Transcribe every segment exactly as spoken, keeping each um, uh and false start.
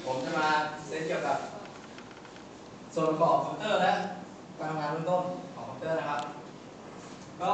ผมจะมาเซตเกี่ยวกับส่วนประกอบคอมพิวเตอร์และการทำงานเบื้องต้นของคอมพิวเตอร์นะครับก็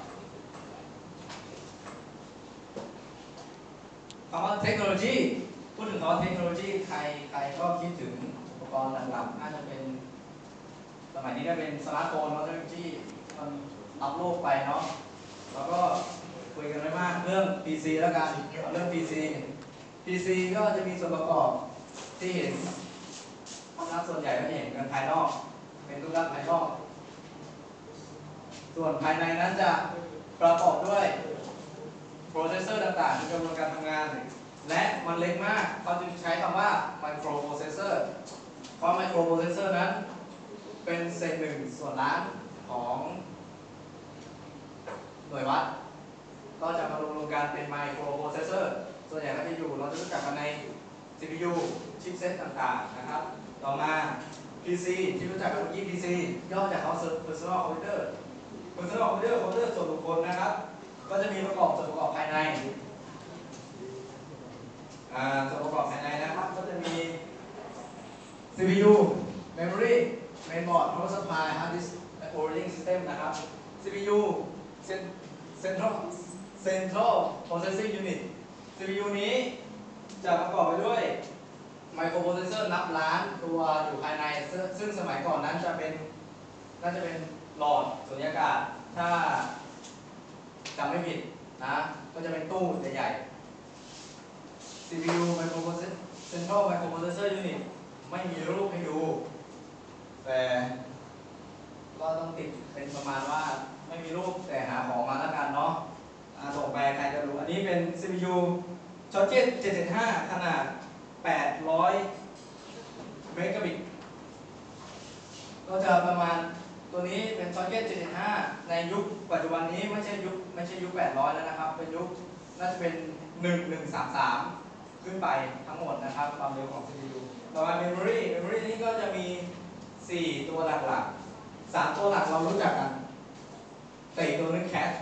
คำว่าเทคโนโลยีพูดถึงคำว่าเทคโนโลยีใครใครก็คิดถึงอุปกรณ์หลักๆน่าจะเป็นสมัยนี้ก็เป็นสมาร์ทโฟนเทคโนโลยีมันรับโลกไปเนาะแล้วก็คุยกันไม่มากเรื่อง พี ซี แล้วกันเอาเรื่อง พี ซี พี ซี ก็จะมีส่วนประกอบที่เห็นนักส่วนใหญ่ก็เห็นกันภายนอกเป็นรูปลักษณ์ภายนอกส่วนภายในนั้นจะประกอบด้วยโปรเซสเซอร์ต่างๆในกระบวนการทำงานและมันเล็กมากเขาจึงใช้คำว่าไมโครโปรเซสเซอร์เพราะไมโครโปรเซสเซอร์นั้นเป็นเศษหนึ่งส่วนล้านของหน่วยวัดก็จะมารวมกันเป็นไมโครโปรเซสเซอร์ส่วนใหญ่ก็จะอยู่เราจะรู้จักกันใน ซี พี ยู ชิปเซตต่างๆนะครับต่อมา พี ซี ที่รู้จักกันเมื่อกี้ พี ซี ย่อจากคำว่า Personal Computer Personal Computer คอมพิวเตอร์ส่วนบุคคลนะครับก็จะมีประกอบส่วนประกอบภายในส่วนประกอบภายในนะครับก็จะมี ซี พี ยู Memory Mainboard Power Supply Hard Disk และ Operating System นะครับ ซี พี ยู Central Central Processing Unit ซี พี ยู นี้จะประกอบไปด้วยไมโครโปรเซสเซอร์นับล้านตัวอยู่ภายในซึ่งสมัยก่อนนั้นจะเป็นน่าจะเป็นหลอดสุญญากาศถ้าจำไม่ผิดนะก็จะเป็นตู้ใหญ่ๆ ซี พี ยู Microprocessor Central Microprocessor Unit ไม่มีรูปให้ดูแต่ก็ต้องติดเป็นประมาณว่าไม่มีรูปแต่หาของมาแล้วกันเนาะส่งไปใครจะรู้อันนี้เป็น ซี พี ยู Socket เจ็ดเจ็ดห้าขนาดแปดร้อยเมกะบิตก็จะประมาณตัวนี้เป็น Socket เจ็ดเจ็ดห้าในยุคปัจจุบันนี้ไม่ใช่ยุคไม่ใช่ยุคแปดร้อยแล้วนะครับเป็นยุคน่าจะเป็นหนึ่งหนึ่งสามสามขึ้นไปทั้งหมดนะครับความเร็วของ ซี พี ยู ต่อมา Memory Memory นี้ก็จะมีสี่ตัวหลักๆสามตัวหลักเรารู้จักกันแต่อีกตัวนึง Cache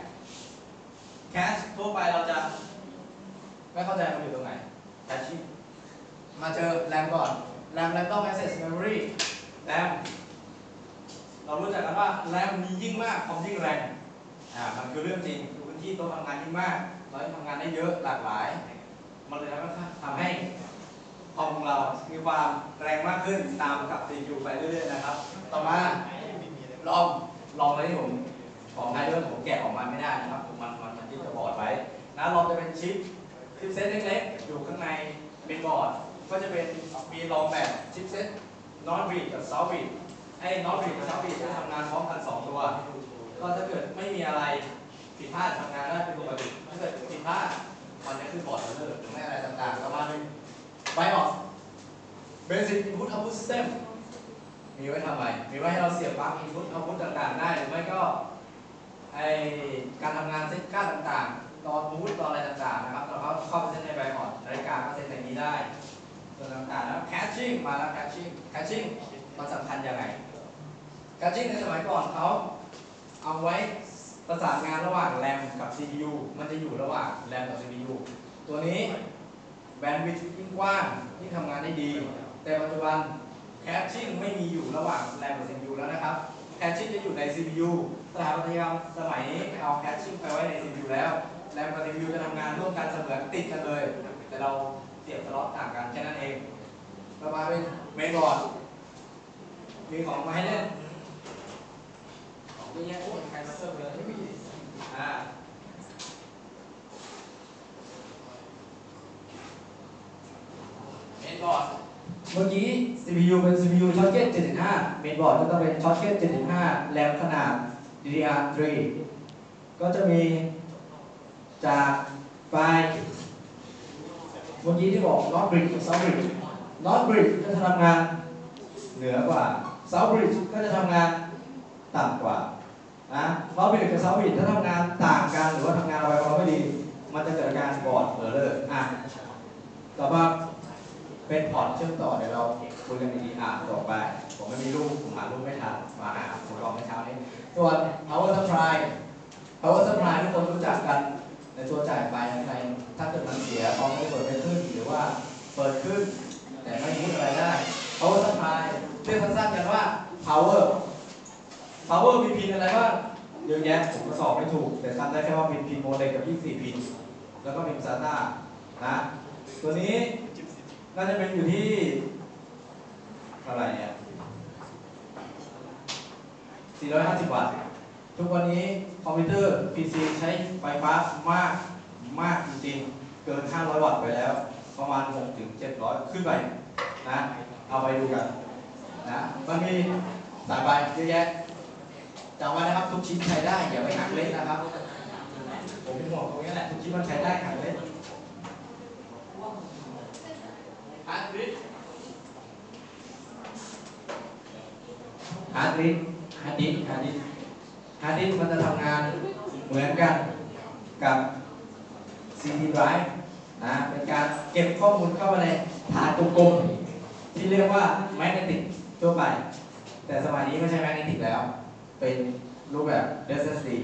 Cache ทั่วไปเราจะไม่เข้าใจมันอยู่ตรงไหน Cacheมาเจอ RAM ก่อน RAM Random Access Memory RAM เรารู้จักกันว่า RAM มียิ่งมากคอมยิ่งแรงอ่ามันคือเรื่องจริงพื้นที่โต๊ะทำงานยิ่งมากเราทำงานได้เยอะหลากหลายมันเลยทำให้คอมของเรามีความแรงมากขึ้นตามกับ ซี พี ยู ไปเรื่อยๆนะครับต่อมาลองลองเลยที่ผมของไทยด้วยผมแกะออกมาไม่ได้นะครับผมมันมันที่จะบอร์ดไว้นะลองจะเป็นชิปชิปเซตเล็กๆอยู่ข้างในเป็นบอร์ดก็จะเป็นมีรองแบบชิปเซต North Bridge กับ South Bridge ไอ้ North Bridge กับ South Bridge จะทำงานพร้อมกันสองตัวก็ถ้าเกิดไม่มีอะไรผิดพลาดทำงานได้เป็นปกติถ้าเกิดผิดพลาดมันจะขึ้นบอร์ดเลอร์หรือไม่อะไรต่างๆประมาณนึง BIOS Basic Input Output System มีไว้ทำไมมีไว้ให้เราเสียบปลั๊ก Input Output ต่างๆได้หรือไม่ก็ไอการทำงานเซ็ตค่าต่างๆตอนมูดตอนอะไรต่างๆนะครับเราเข้าไปเซ็ตใน BIOS นาฬิกาก็เซ็ตในนี้ได้ส่วนต่างๆแล้ว Caching มาแล้ว Caching Caching มันสำคัญยังไง Caching ในสมัยก่อนเขาเอาไว้ประสานงานระหว่าง RAM กับ ซี พี ยู มันจะอยู่ระหว่าง RAM กับ ซี พี ยู ตัวนี้แบนด์วิดต์ยิ่งกว้างยิ่งทำงานได้ดีแต่ปัจจุบัน Caching ไม่มีอยู่ระหว่าง RAM กับ ซี พี ยู แล้วนะครับ Caching จะอยู่ใน ซี พี ยู สถาปัตยกรรมสมัยนี้เอา Caching ไปไว้ใน ซี พี ยู แล้ว RAM กับ ซี พี ยู จะทำงานร่วมกันเสมือนติดกันเลยแต่เราเสียบสล็อตต่างกันแค่นั้นเองต่อมาเป็น Mainboard มีของมาให้เล่นของเยอะแยะใครมาเสิร์ฟเลยไม่มีอ่าMainboard เมื่อกี้ ซี พี ยู เป็น ซี พี ยู Socket เจ็ดเจ็ดห้า Mainboard ก็ต้องเป็น Socket เจ็ดเจ็ดห้า RAM ขนาด ดี ดี อาร์ สาม ก็จะมีจากไฟล์เมื่อกี้ที่บอก North Bridge กับ South Bridge North Bridge ก็จะทำงานเหนือกว่า South Bridge ก็จะทำงานต่ำกว่านะ North Bridge กับ South Bridge ถ้าทำงานต่างกันหรือว่าทำงานอะไรของเราไม่ดีมันจะเกิดอาการบอร์ดเออร์เลอร์อ่ะต่อมาเป็นพอร์ตเชื่อมต่อเดี๋ยวเราคุยกันดีๆอ่ะต่อไปผมไม่มีรูปผมหารูปไม่ทันมาหาผมลองเมื่อเช้านี้ส่วน power supply power supply ทุกคนรู้จักกันในตัวจ่ายไฟในถ้าเกิดมันเสียพอไม่เปิดไม่ขึ้นหรือว่าเปิดขึ้นแต่ไม่พูดอะไรได้ power supply เรียกสั้นๆกันว่า power power มีพินอะไรบ้างเยอะแยะผมก็สอบไม่ถูกแต่จำได้แค่ว่าพินพินโมเลกกับยี่สิบสี่พินแล้วก็พินซาต้านะตัวนี้น่าจะเป็นอยู่ที่เท่าไหร่เนี่ยสี่ร้อยห้าสิบวัตต์ทุกวันนี้คอมพิวเตอร์ พี ซี ใช้ไฟฟ้ามากมากจริงๆเกินห้าร้อยวัตต์ไปแล้วประมาณหกถึงเจ็ดร้อยขึ้นไปนะเอาไปดูกันนะมันมีสายไฟเยอะแยะจำไว้นะครับทุกชิ้นใช้ได้อย่าไปหักเล่นนะครับผมเป็นห่วงตรงนี้แหละทุกชิ้นมันใช้ได้หักเล่นฮาร์ดดิสก์ฮาร์ดดิสก์ฮาร์ดดิสก์ฮาร์ดดิสก์ฮาร์ดดิสก์มันจะทำงานเหมือนกันกับ ซี ดี drive นะเป็นการเก็บข้อมูลเข้าไปในฐานกลมๆที่เรียกว่าแมกเนติกทั่วไปแต่สมัยนี้ไม่ใช่แมกเนติกแล้วเป็นรูปแบบ เอส เอส ดี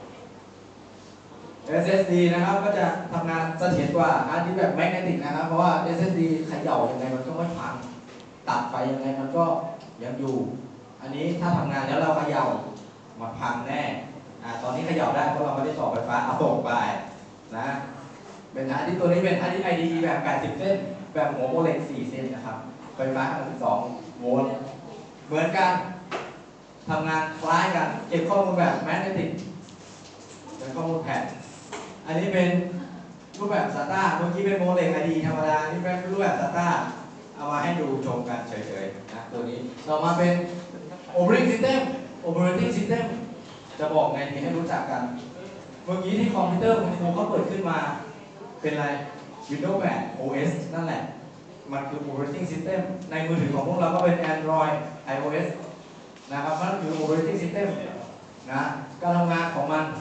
เอส เอส ดี นะครับก็จะทำงานเสถียรกว่าฮาร์ดดิสก์แบบแมกเนติกนะครับเพราะว่า เอส เอส ดี เขย่ายังไงมันก็ไม่พังตัดไปยังไงมันก็ยังอยู่อันนี้ถ้าทำงานแล้วเราเขย่ามันพังแน่อ่าตอนนี้เขย่าได้เพราะเราไม่ได้ต่อไฟฟ้าเอาตกไปนะเป็นฮาร์ดดิสก์ตัวนี้เป็นฮาร์ดดิสก์ ไอ ดี อี แบบแปดสิบเส้นแบบหัวโมเลกสี่เส้นนะครับไฟฟ้าสิบสองโวลต์เหมือนกันทำงานคล้ายกันเก็บข้อมูลแบบแมกเนติกเป็นข้อมูลแผ่นอันนี้เป็นรูปแบบ สแอ ที เอ เมื่อกี้เป็นโมเลก ไอ ดี ธรรมดานี่เป็นรูปแบบ สแอ ที เอ เอามาให้ดูชมกันเฉยๆนะตัวนี้ต่อมาเป็น operating system operating system จะบอกไงดีให้รู้จักกันเมื่อกี้ที่คอมพิวเตอร์คุณครูเขาเปิดขึ้นมาเป็นอะไร Windows แปด โอ เอส นั่นแหละมันคือ operating system ในมือถือของพวกเราก็เป็น Android iOS นะครับนั่นคือ operating system นะการทำงานของมัน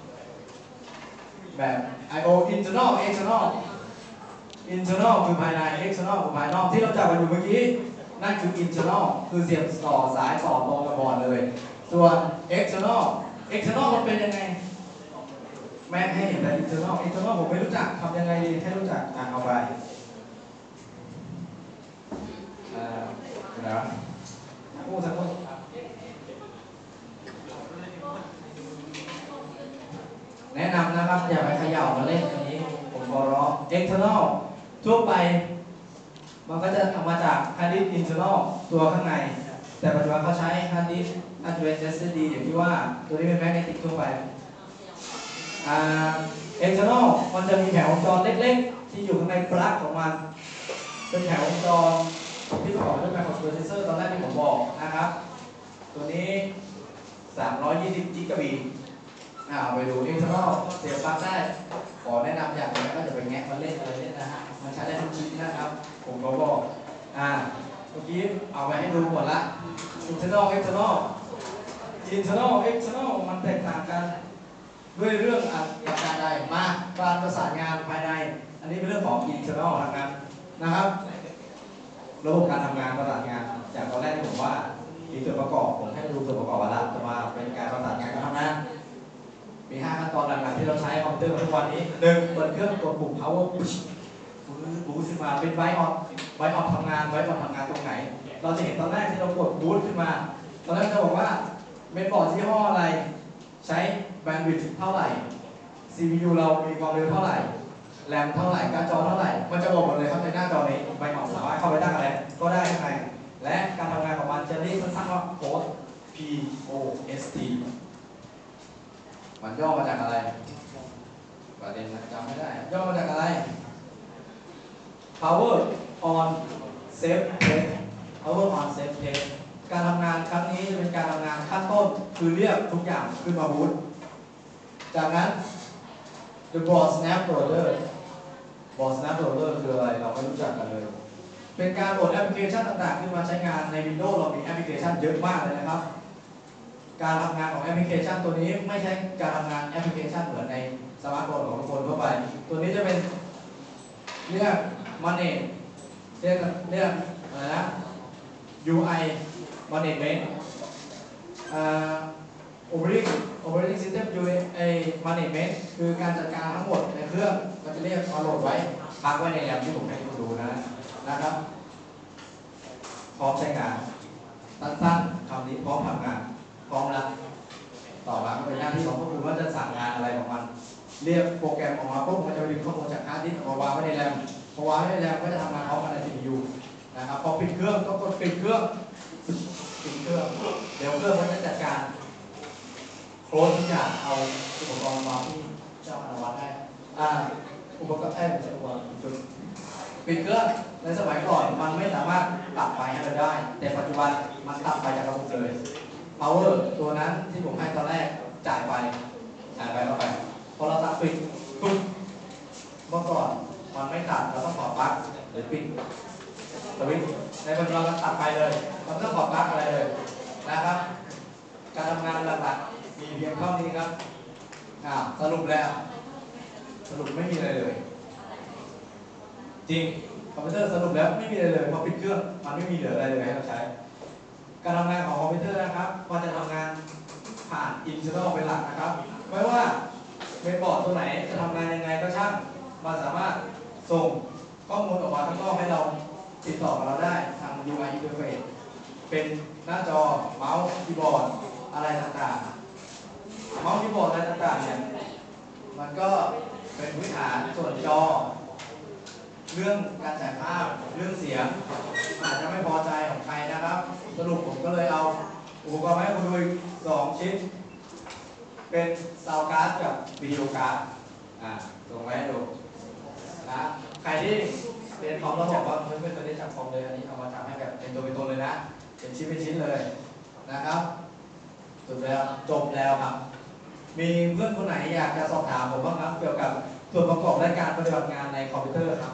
แบบ ไอ โอ internal external internal คือภายใน external คือภายนอกที่เราจับกันอยู่เมื่อกี้นั่นคือ internal คือเสียบต่อสายต่อตรงกับบอร์ดเลยส่วน external external มันเป็นยังไงแม่ให้เห็นแต่ internal internal ผมไม่รู้จักทำยังไงดีให้รู้จักอ่ะเอาไปอ่าเดี๋ยวนะพูดสักพูดแนะนำนะครับอย่าไปเขย่ามาเล่นอันนี้ผมขอร้อง external ทั่วไปมันก็จะทำมาจาก hard disk internal ตัวข้างในแต่ปัจจุบันเขาใช้ hard disk อาจจะเป็น เอส เอส ดี อย่างที่ว่าตัวนี้เป็น magnetic ทั่วไปอ่า external มันจะมีแผงวงจรเล็กๆที่อยู่ข้างในปลั๊กของมันเป็นแผงวงจรที่ประกอบด้วย microprocessor ตอนแรกที่ผมบอกนะครับตัวนี้สามร้อยยี่สิบกิกะบิตเอาไปดู external เสียบปลั๊กได้ขอแนะนำอย่างนี้ก็จะไปแงะมาเล่นอะไรเล่นนะฮะมันใช้ได้ทุกชิ้นนะครับผมก็บอกอ่าเมื่อกี้เอาไปให้ดูหมดละ internal external internal external มันแตกต่างกันด้วยเรื่องอาการใดมาการประสานงานภายในอันนี้เป็นเรื่องของ internal ทางนั้นนะครับระบบการทำงานประสานงานจากตอนแรกที่ผมว่ามีส่วนประกอบผมให้ดูส่วนประกอบวันละจะมาเป็นการประสานงานการทำงานมีห้าขั้นตอนหลักๆที่เราใช้คอมพิวเตอร์ทุกวันนี้หนึ่งเปิดเครื่องกดปุ่ม power push บูตขึ้นมาเป็นไวออนไวออนทำงานไวออนทำงานตรงไหนเราจะเห็นตอนแรกที่เรากดบูตขึ้นมาตอนแรกจะบอกว่าเมนบอร์ดยี่ห้ออะไรใช้แบนด์วิดต์เท่าไหร่ ซี พี ยู เรามีความเร็วเท่าไหร่แรมเท่าไหร่การ์ดจอเท่าไหร่มันจะบอกหมดเลยครับในหน้าจอนี้ไวออนสามารถเข้าไปตั้งอะไรก็ได้ข้างในและการทำงานของมันจะเรียกสั้นๆว่าโค้ด พี โอ เอส ที มันย่อมาจากอะไรประเด็นนะจำไม่ได้ย่อมาจากอะไร power on safe test power on safe test การทำงานครั้งนี้จะเป็นการทำงานขั้นต้นคือเรียกทุกอย่างขึ้นมาบูตจากนั้น the board snap loader board snap loader คืออะไรเราไม่รู้จักกันเลยเป็นการโหลดแอปพลิเคชันต่างๆขึ้นมาใช้งานใน Windows เรามีแอปพลิเคชันเยอะมากเลยนะครับการทำงานของแอปพลิเคชันตัวนี้ไม่ใช่การทำงานแอปพลิเคชันเหมือนในสมาร์ทโฟนของทุกคนทั่วไปตัวนี้จะเป็นเรียก manage เรียกเรียกอะไรนะ ยู ไอ management อ่า operating operating system ยู ไอ management คือการจัดการทั้งหมดในเครื่องมันจะเรียกเอาโหลดไว้พักไว้ในแรมที่ผมให้คุณดูนะนะครับพร้อมใช้งานสั้นๆคำนี้พร้อมทำงานพร้อมแล้วต่อมาก็เป็นหน้าที่ของพวกคุณว่าจะสั่งงานอะไรของมันเรียกโปรแกรมออกมาปุ๊บมันจะไปดึงข้อมูลจากฮาร์ดดิสก์มาวางไว้ในแรมพอวางไว้ในแรมก็จะทำงานพร้อมกันใน ซี พี ยู นะครับพอปิดเครื่องก็กดปิดเครื่องปิดเครื่องเดี๋ยวเครื่องมันจะจัดการโคลนทุกอย่างเอาอุปกรณ์มาที่เจ้าอนุวัตได้อ่าอุปกรณ์แท้ไม่ใช่อุปกรณ์จุดปิดเครื่องในสมัยก่อนมันไม่สามารถตัดไฟให้เราได้แต่ปัจจุบันมันตัดไฟจากระบบเลย power ตัวนั้นที่ผมให้ตอนแรกจ่ายไปจ่ายไปเข้าไปพอเราตัดปิดปุ๊บเมื่อก่อนมันไม่ตัดเราต้องต่อปลั๊กหรือปิดสวิตช์ในปัจจุบันเราตัดไฟเลยเราไม่ต้องต่อปลั๊กอะไรเลยนะครับการทำงานหลักๆมีเพียงเท่านี้ครับอ่าสรุปแล้วสรุปไม่มีอะไรเลยจริงคอมพิวเตอร์สรุปแล้วไม่มีอะไรเลยพอปิดเครื่องมันไม่มีเหลืออะไรเลยให้เราใช้การทำงานของคอมพิวเตอร์นะครับพอจะทำงานผ่านอินเทอร์เน็ตเป็นหลักนะครับไม่ว่าเมนบอร์ดตัวไหนจะทำงานยังไงก็ช่างมันสามารถส่งข้อมูลออกมาข้างนอกให้เราติดต่อกับเราได้ทาง ยู ไอ Interface เป็นหน้าจอเมาส์คีย์บอร์ดอะไรต่างๆเมาส์คีย์บอร์ดอะไรต่างๆเนี่ยมันก็เป็นพื้นฐานส่วนจอเรื่องการฉายภาพเรื่องเสียงอาจจะไม่พอใจของใครนะครับสรุปผมก็เลยเอาอุปกรณ์มาให้คุณดูอีกสองชิ้นเป็นซาวด์การ์ดกับวิดีโอการ์ดอ่าส่งไว้ให้ดูนะใครที่เรียนคอมแล้วบอกว่าไม่เคยได้จับคอมเลยอันนี้เอามาทำให้แบบเป็นตัวเป็นตนเลยนะเป็นชิ้นเป็นชิ้นเลยนะครับจบแล้วจบแล้วครับมีเพื่อนคนไหนอยากจะสอบถามผมบ้างครับเกี่ยวกับส่วนประกอบและการปฏิบัติงานในคอมพิวเตอร์ครับ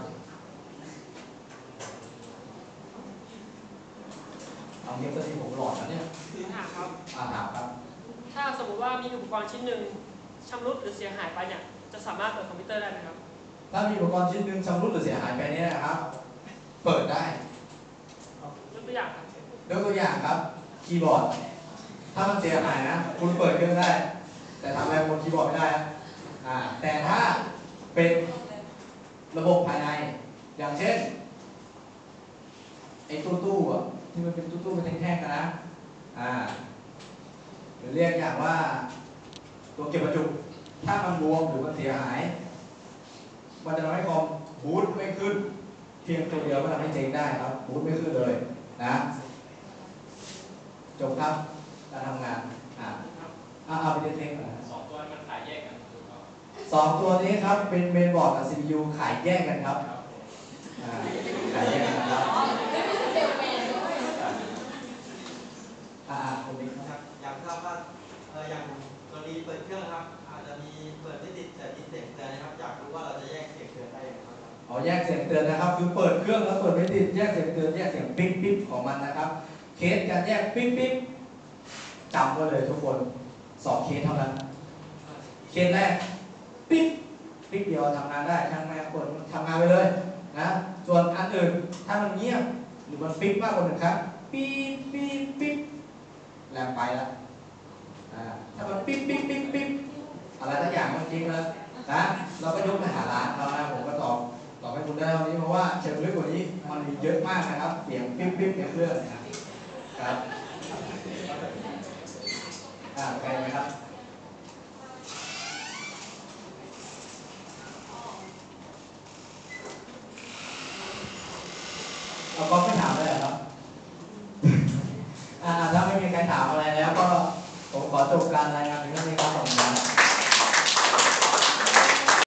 เอาเงียบสักทีผมหลอดนะเนี่ยคือถามครับอ่าถามครับถ้าสมมุติว่ามีอุปกรณ์ชิ้นหนึ่งชำรุดหรือเสียหายไปเนี่ยจะสามารถเปิดคอมพิวเตอร์ได้ไหมครับถ้ามีอุปกรณ์ชิ้นหนึ่งชำรุดหรือเสียหายไปเนี่ยนะครับ เปิดได้ยกตัวอย่างครับยกตัวอย่างครับคีย์บอร์ดถ้ามันเสียหายนะคุณเปิดเครื่องได้แต่ทำอะไรบนคีย์บอร์ดไม่ได้นะอ่าแต่ถ้าเป็นระบบภายในอย่างเช่นไอ้ตู้ตู้อ่ะที่มันเป็นตู้ตู้เป็นแท่งๆกันนะอ่าหรือเรียกอย่างว่าตัวเก็บประจุถ้ามันบวมหรือมันเสียหายมันจะทำให้คอมบูตไม่ขึ้นเพียงตัวเดียวก็ทำให้เจ๊งได้ครับบูตไม่ขึ้นเลยนะจบครับการทำงานอ่าเอาไปเทคๆนะสองตัวมันขายแยกกันสองตัวนี้ครับเป็นเมนบอร์ดกับ ซี พี ยู ขายแยกกันครับอ่าขายแยกกันครับอ่าผมมีครับอยากทราบว่าเอ่ออย่างกรณีเปิดเครื่องครับอาจจะมีเปิดไม่ติดแต่มีเสียงเตือนนะครับอยากรู้ว่าเราจะแยกเสียงเตือนได้ยังไงครับอ๋อแยกเสียงเตือนนะครับคือเปิดเครื่องแล้วเปิดไม่ติดแยกเสียงเตือนแยกเสียงปิ๊บปิ๊บของมันนะครับเคสการแยกปิ๊บปิ๊บจำไว้เลยทุกคนสองเคสเท่านั้นเคสแรกปิ๊บปิ๊บเดียวทำงานได้ช่างแม่กดทำงานไปเลยนะส่วนอันอื่นถ้ามันเงียบหรือมันปิ๊บมากกว่าหนึ่งครั้งปิ๊บปิ๊บปิ๊บแรงไปแล้วอ่าถ้ามันปิ๊บปิ๊บปิ๊บปิ๊บอะไรสักอย่างมันจริงเลยนะเราก็ยกไปหาร้านเขานะผมก็ตอบตอบให้คุณได้เท่านี้เพราะว่าเชิงลึกกว่านี้มันมีเยอะมากนะครับเสียงปิ๊บปิ๊บในเครื่องนะครับอ่าใครไหมครับเราก็ไม่ถามเลยครับ อ่าถ้าไม่มีใครถามอะไรแล้วก็ผมขอจบการรายงานเพียงเท่านี้ครับขอบคุณครับ